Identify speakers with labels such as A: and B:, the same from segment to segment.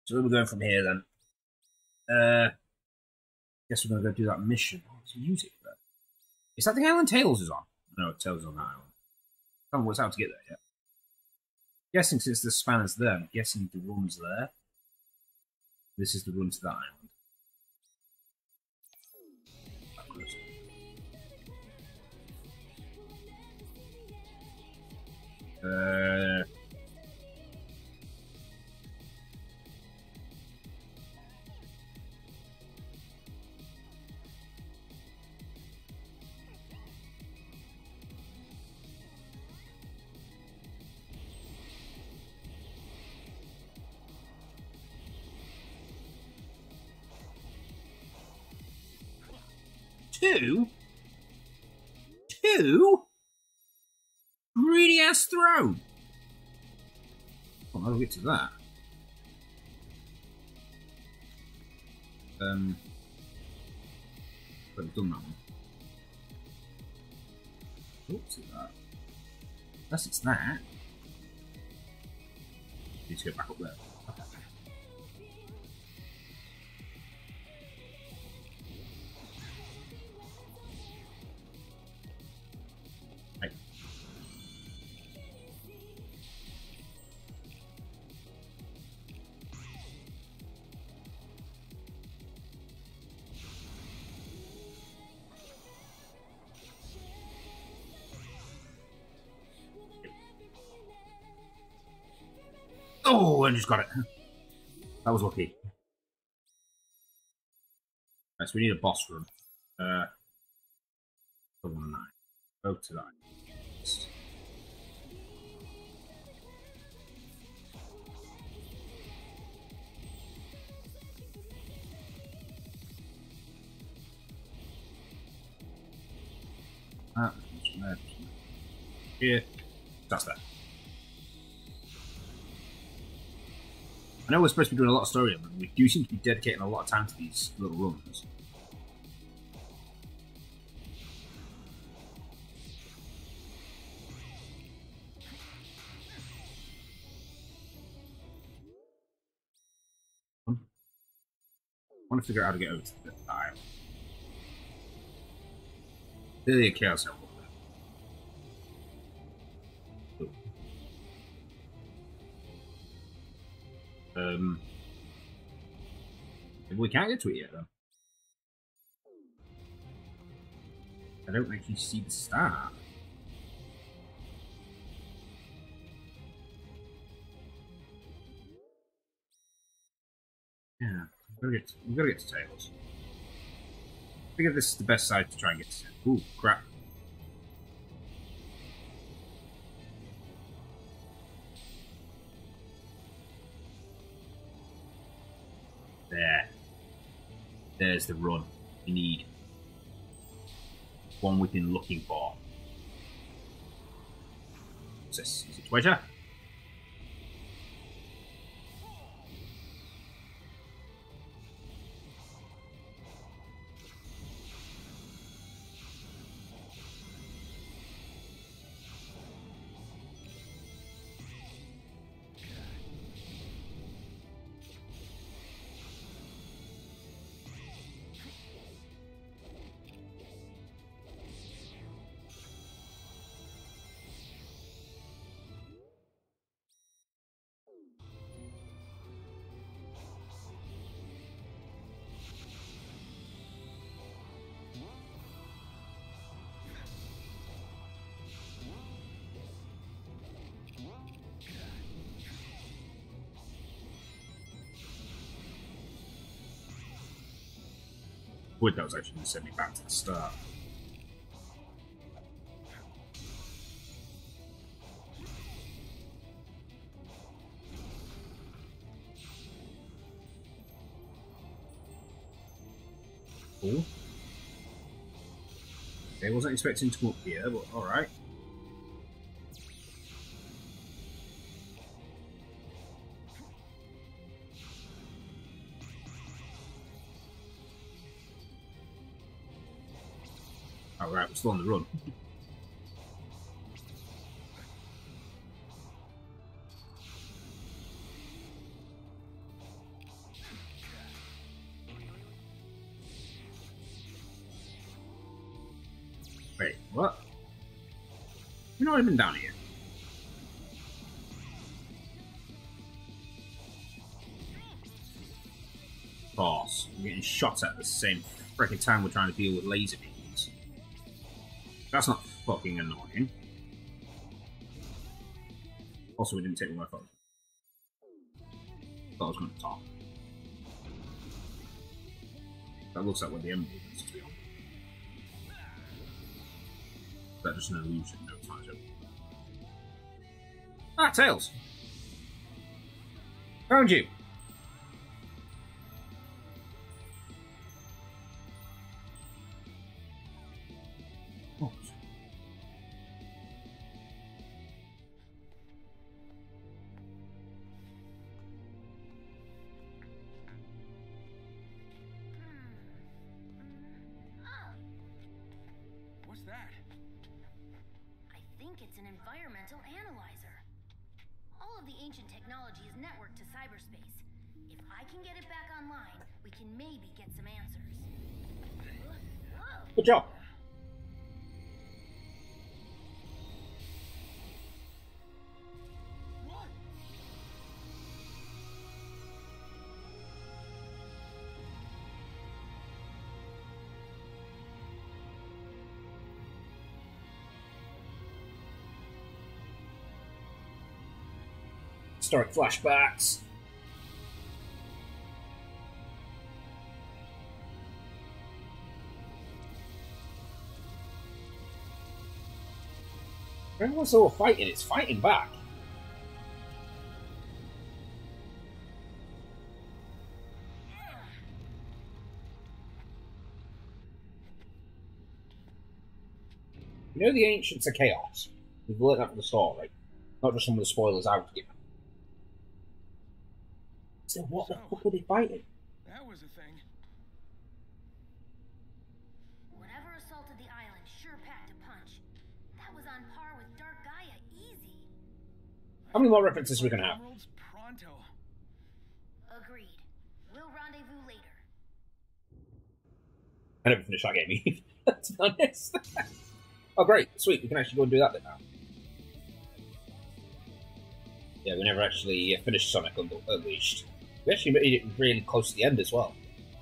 A: So where are we going from here then? Guess we're going to go do that mission. What's music there? Is that the island Tails is on? No, Tails is on that island. I haven't worked out to get there yet. Guessing since the spanner's there, I'm guessing the run's there. This is the run to that island. Two? Greedy ass throw! Well, I'll get to that. But I've done that one. Oops, at that. Unless it's that. Need to go back up there. Okay. Hey. Oh, I just got it. That was lucky. Right, so we need a boss run. Go to that. Here. That's that. I know we're supposed to be doing a lot of story, but we do seem to be dedicating a lot of time to these little runs. I want to figure out how to get over to the island. Clearly a chaos element. We can't get to it yet, though. I don't actually see the start. Yeah, we've got to get to Tails. I figure this is the best side to try and get to. Ooh, crap. There. There's the run you need. One we've been looking for. What's this? Is it Twitter? Would that was actually going to send me back to the start. Cool. Okay, wasn't expecting to come up here, but alright. Alright, we're still on the run. Wait, what? You've not even down here. Boss, we're getting shot at the same freaking time we're trying to deal with laser beams. That's not fucking annoying. Also, we didn't take my phone. Thought I was going to talk. That looks like where the enemy is, to be honest. That's just an illusion, no time to. Ah, Tails! Found you! Oh.
B: What's that?
C: I think it's an environmental analyzer. All of the ancient technology is networked to cyberspace. If I can get it back online, we can maybe get some answers. Whoa.
A: Good job.
B: What?
A: Historic flashbacks. Everyone's all fighting, it's fighting back. You know the ancients are chaos. We've learned that from the story. Not just some of the spoilers I was given. So what the fuck were they fighting?
B: That was a thing.
C: Whatever assaulted the island sure packed a punch. That was on par with Dark Gaia, easy.
A: How many more references are we gonna have?
B: Emeralds pronto.
C: Agreed. We'll rendezvous later.
A: I never finished that game either, to be honest. Oh great, sweet, we can actually go and do that bit now. Yeah, we never actually finished Sonic Unleashed. We actually made it really close to the end as well.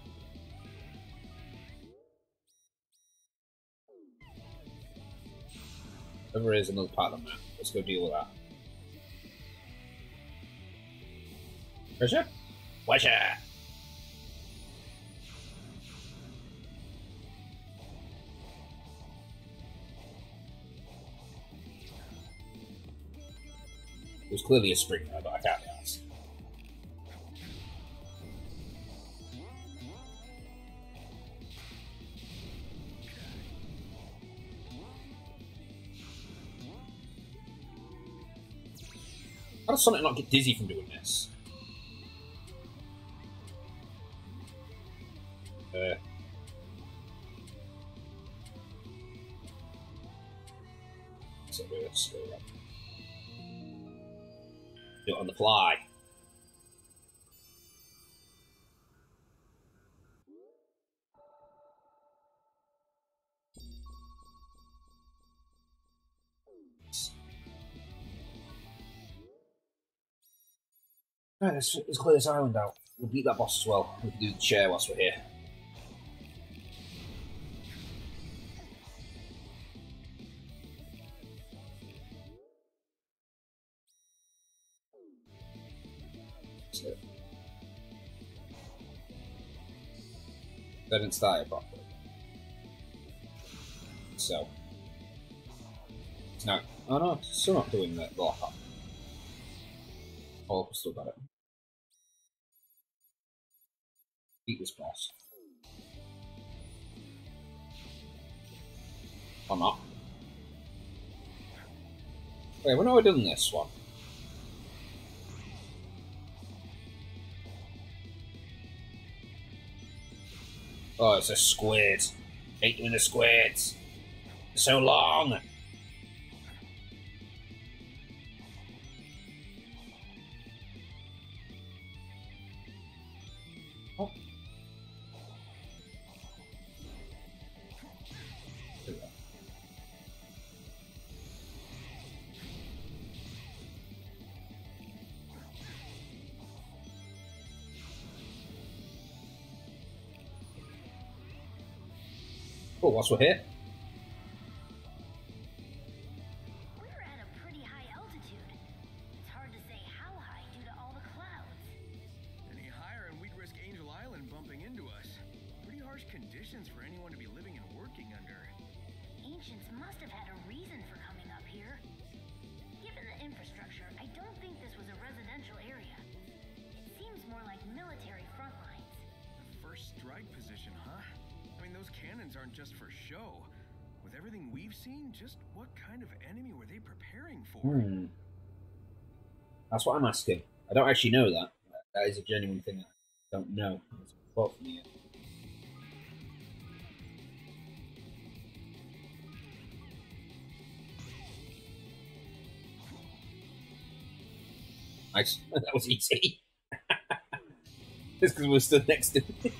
A: Over is another part of the map. Let's go deal with that. Treasure? Treasure! It was clearly a spring there, but I can't be honest. How does Sonic not get dizzy from doing this? So let's go up. Do it on the fly. Right, let's clear this island out. We'll beat that boss as well. We can do the chair whilst we're here. That's it. That didn't start it properly. So. It's now. Oh no, it's still not doing that block up. Oh, still got it. Beat this boss. Or not. Wait, when have I done this one? Oh, it's a squid. Hate doing the squids. They're so long. Oh. There we go. Oh, whilst we're here.
C: We're at a pretty high altitude. It's hard to say how high due to all the clouds.
B: Any higher and we'd risk Angel Island bumping into us. Pretty harsh conditions for anyone to be living and working under.
C: Ancients must have had a reason for coming up here. Given the infrastructure, I don't think this was a residential area. It seems more like military front lines.
B: First strike position, huh? I mean, those cannons aren't just for show. With everything we've seen, just what kind of enemy were they preparing for?
A: That's what I'm asking. I don't actually know that. That is a genuine thing that I don't know. It's a thought for me yet. Nice. That was easy. Just because we're stood next to it.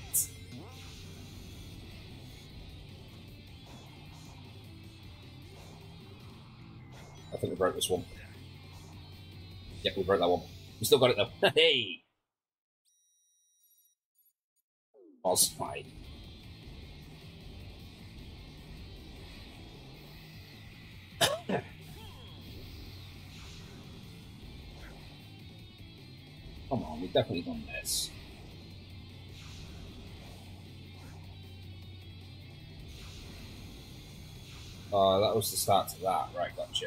A: I think we broke this one. Yep, we broke that one. We still got it though. Hey! Boss fight. Come on, we've definitely done this. Oh, that was the start to that. Right, gotcha.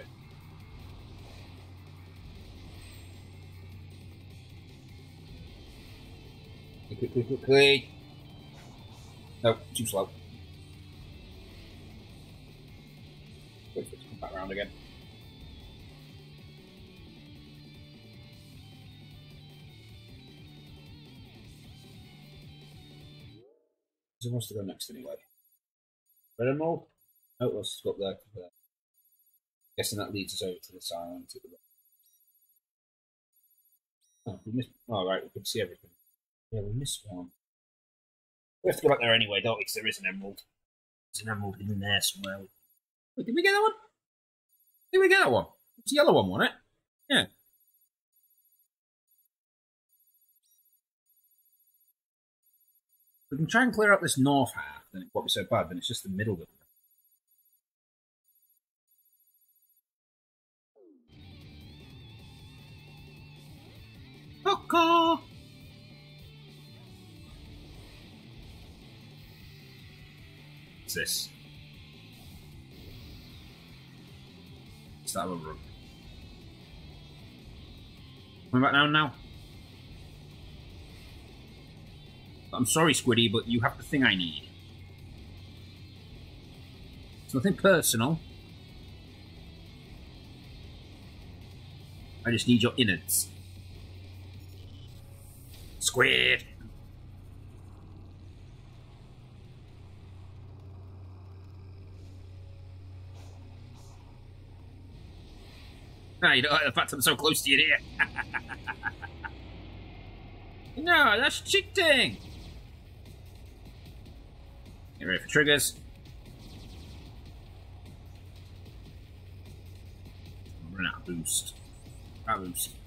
A: Quickly. No, too slow. Wait for it to come back around again. Who wants to go next anyway? Red Emerald? Oh, let's go up there. Guessing that leads us over to this island. Oh, we missed. Oh, right, we can see everything. Yeah, we missed one. We have to go back there anyway, don't we? Because there is an emerald. There's an emerald in there somewhere. Wait, did we get that one? Did we get that one? It's the yellow one, wasn't it? Yeah. We can try and clear up this north half, then it won't be so bad, then it's just the middle bit. Coco! What's this? Is that a rug? Coming back down now? I'm sorry, Squiddy, but you have the thing I need. It's nothing personal. I just need your innards. Squid! Ah, you don't like the fact I'm so close to you here. No, that's cheating! Get ready for triggers. I'm running out of boost. Out of boost.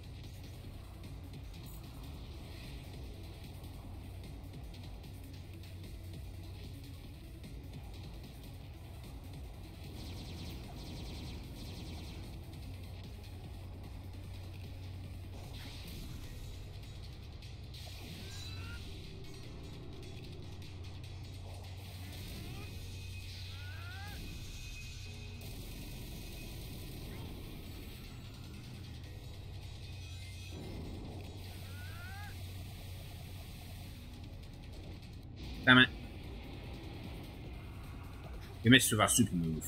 A: Damn it. We missed with our super move.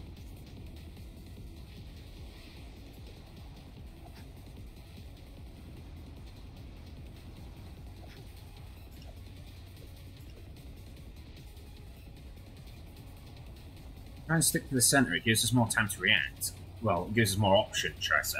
A: Try and stick to the center, it gives us more time to react. Well, it gives us more options, should I say.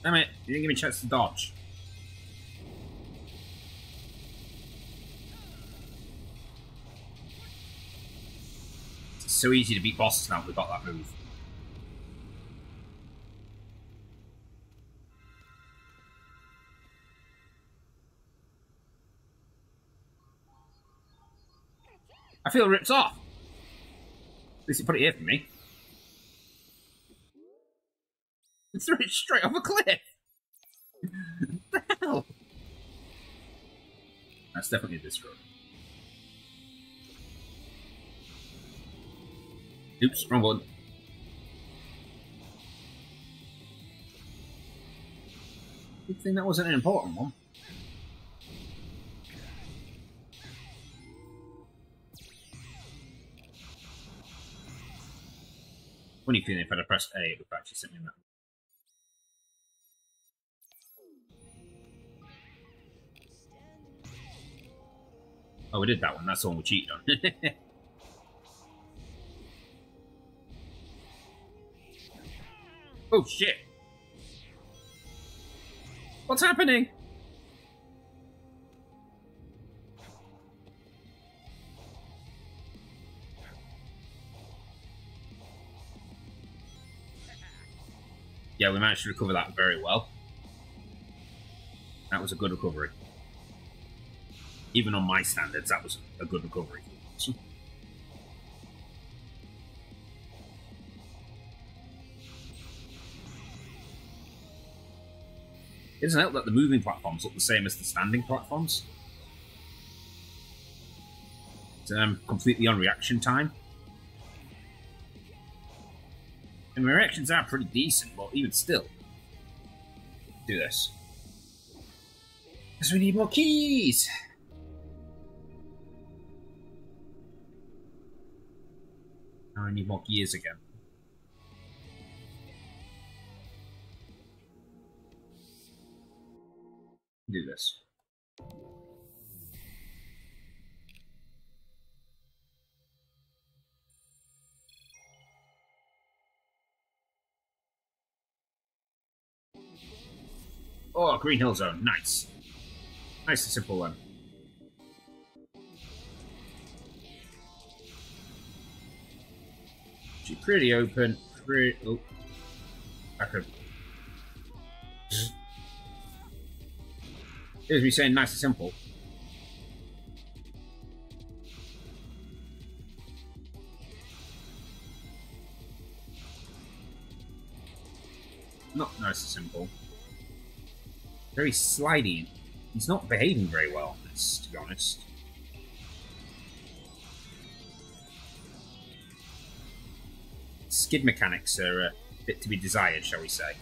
A: Damn it, you didn't give me a chance to dodge. It's so easy to beat bosses now we've got that move. I feel ripped off. At least you put it here for me. It threw it straight off a cliff. What the hell? That's definitely this road. Oops, wrong one. Good thing that wasn't an important one. Funny feeling if I'd have pressed A, it would have actually sent me in that. Oh, we did that one. That's the one we cheated on. Oh, shit. What's happening? Yeah, we managed to recover that very well. That was a good recovery. Even on my standards, that was a good recovery. It doesn't help that the moving platforms look the same as the standing platforms. It's completely on reaction time. And my reactions are pretty decent, but even still. Do this. Because we need more keys! Now I need more gears again. Do this. Oh, Green Hill Zone. Nice. Nice and simple one. Actually, pretty open. Pretty... Oh. I could... Here's me saying nice and simple. Not nice and simple. Very slidey. He's not behaving very well on this, to be honest. Skid mechanics are a bit to be desired, shall we say.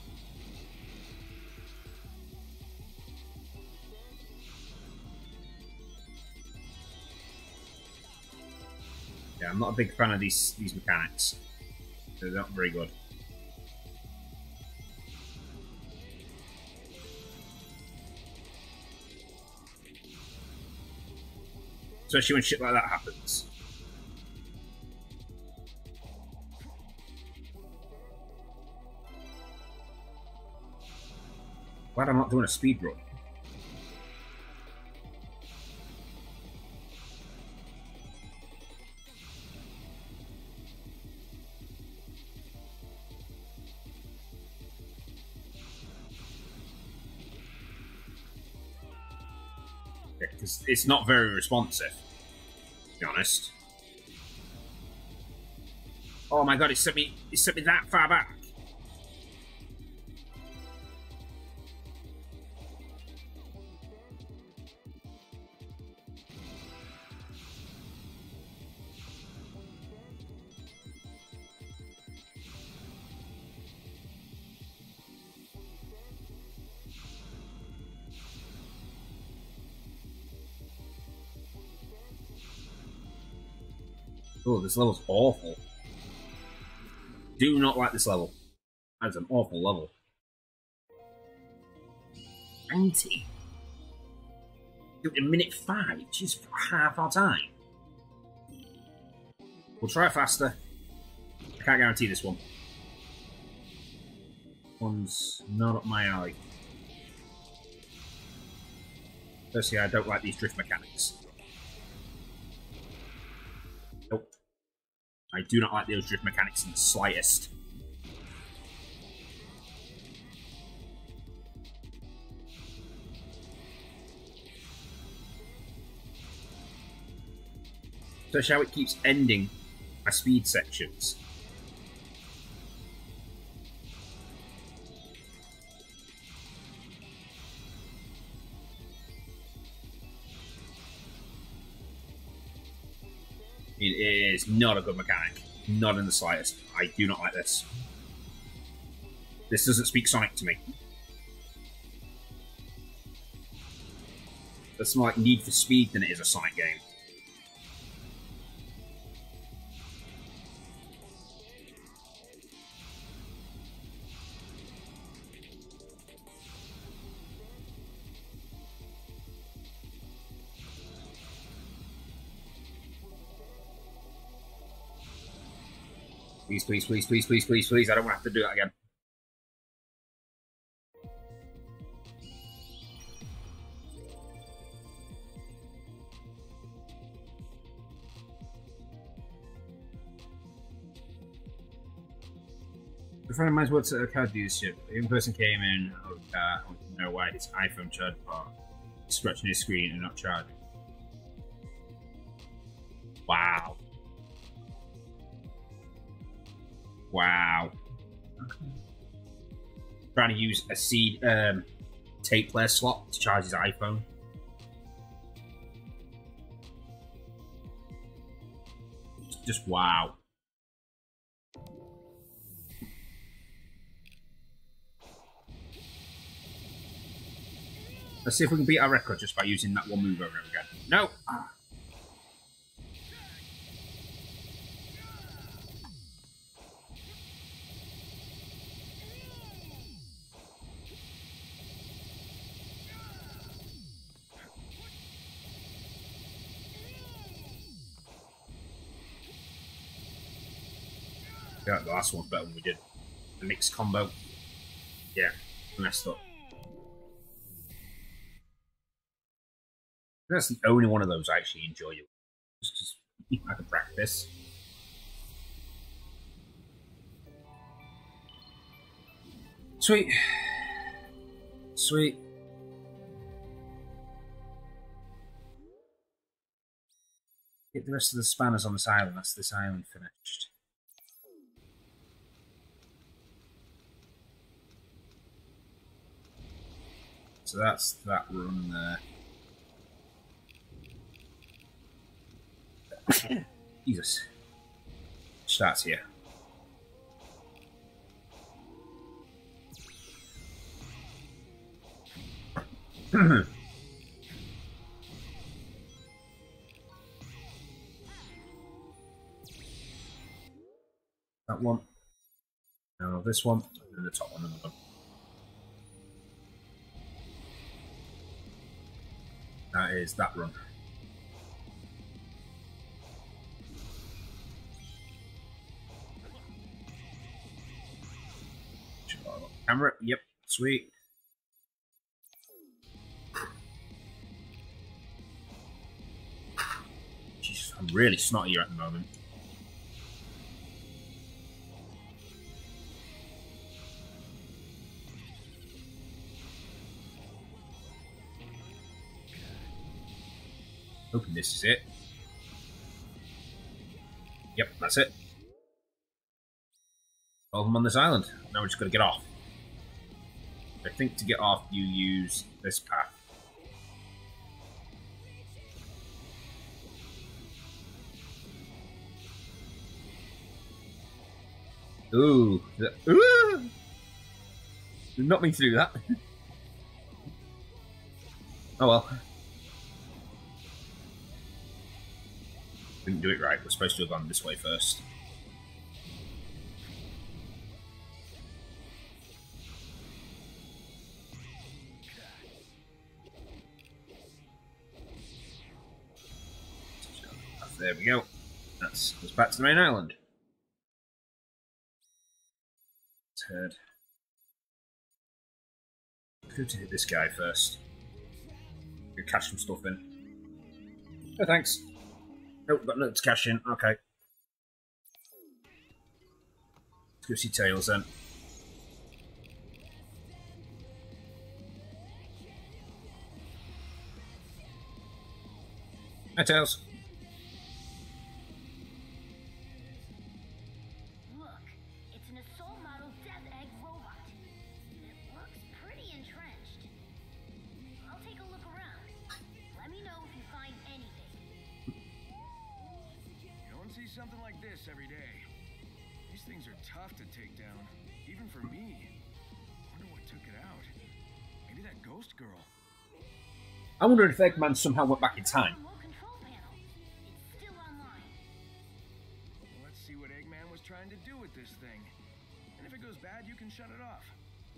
A: Yeah, I'm not a big fan of these mechanics. They're not very good. Especially when shit like that happens. Glad I'm not doing a speed run. Yeah, because it's not very responsive, to be honest. Oh my god, it sent me that far back. Oh, this level's awful. Do not like this level. That's an awful level. 90? In minute 5, just half our time. We'll try faster. I can't guarantee this one. One's not up my alley. Firstly, I don't like these drift mechanics. Nope. I do not like those drift mechanics in the slightest. Especially how it keeps ending my speed sections. It is not a good mechanic. Not in the slightest. I do not like this. This doesn't speak Sonic to me. That's more like Need for Speed than it is a Sonic game. Please, please, please, please, please, please, please. I don't want to have to do that again. A friend of mine's worked at a car dealership. A young person came in, I want to know why his iPhone charge part is scratching his screen and not charging. Wow. Wow. Trying to use a seed tape player slot to charge his iPhone. Just wow. Let's see if we can beat our record just by using that one move over and over again. No! Yeah, the last one's better than we did. The mixed combo. Yeah, messed up. That's the only one of those I actually enjoy. Just I can practice. Sweet. Sweet. Get the rest of the spanners on this island. That's this island finished. So that's that run there. Jesus. Starts here. That one. Now this one, and then the top one and the bottom. That is that run. Camera, yep, sweet. Jeez, I'm really snotty here at the moment. Hoping this is it. Yep, that's it. Well, I'm on this island. Now we're just going to get off. I think to get off, you use this path. Ooh. Ooh! Did not mean to do that. Oh well. Didn't do it right. We're supposed to have gone this way first. There we go. That's back to the main island. Turd. Good to hit this guy first. Gonna cash some stuff in. Oh, thanks. Nope, got nothing to cash in. Okay. Let's go see Tails then. Hi, Tails.
C: Look, it's an assault model Death Egg robot. It looks pretty entrenched. I'll take a look around. Let me know if you find anything.
B: You don't see something like this every day. These things are tough to take down, even for me. Wonder what took it out. Maybe that ghost girl.
A: I wonder if Eggman somehow went back in time.
C: Remote control panel. It's still online.
B: Well, let's see what Eggman was trying to do with this thing. And if it goes bad, you can shut it off.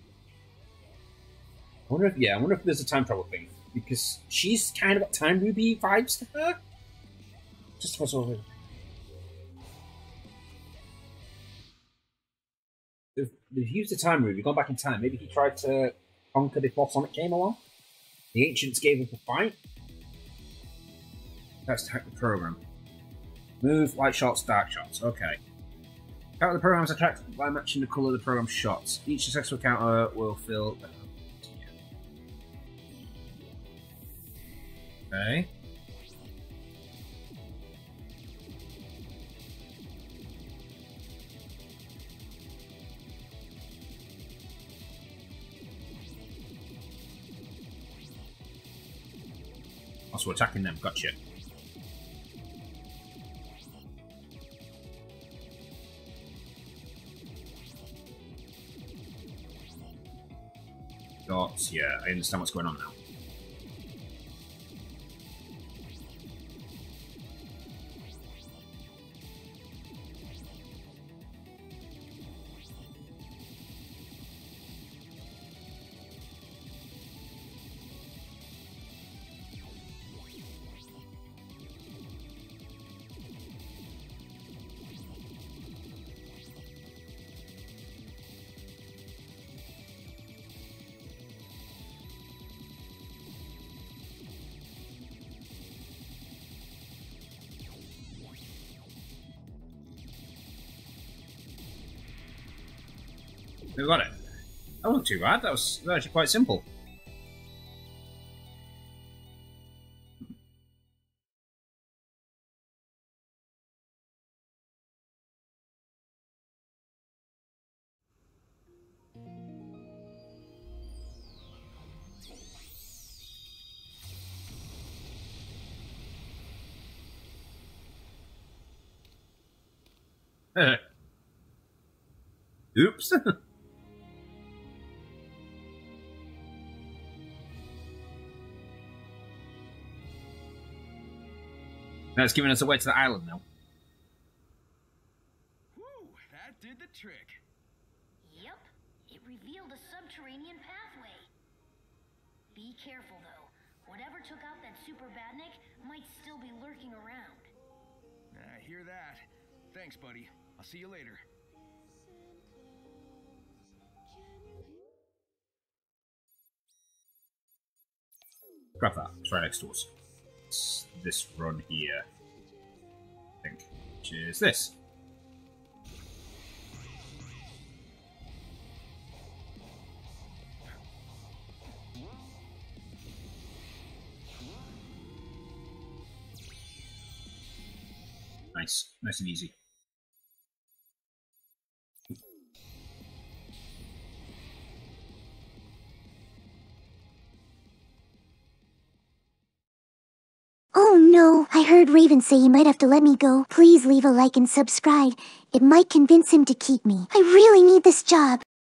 A: I wonder if there's a time travel thing. Because she's kind of got Time Ruby vibes to her. Just what's over. They've used the Time Ruby, gone back in time. Maybe he tried to conquer before Sonic came along. The Ancients gave up a fight. Let's hack the program. Move, light shots, dark shots. Okay. Counter the program is attracted by matching the colour of the program's shots. Each successful counter will fill. Okay. Also attacking them, gotcha. Yeah, I understand what's going on now. We got it. That wasn't too bad. That was actually quite simple. Oops. That's giving us a way to the island now.
B: Whew, that did the trick.
C: Yep, it revealed a subterranean pathway. Be careful though. Whatever took out that super badnik might still be lurking around.
B: I hear that. Thanks, buddy. I'll see you later.
A: Grab that. It's right next to us. It's this run here, I think, which is this. Nice. Nice and easy.
D: Oh no, I heard Raven say he might have to let me go. Please leave a like and subscribe. It might convince him to keep me. I really need this job.